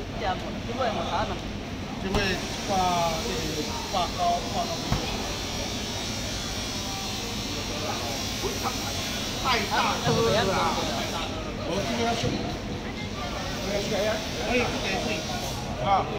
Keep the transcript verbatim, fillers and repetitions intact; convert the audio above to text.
食无，即尾无啥嘛。 即尾挂就是挂高挂高。太大颗了啦！我这个要修，这个要修，哎，这个可以啊。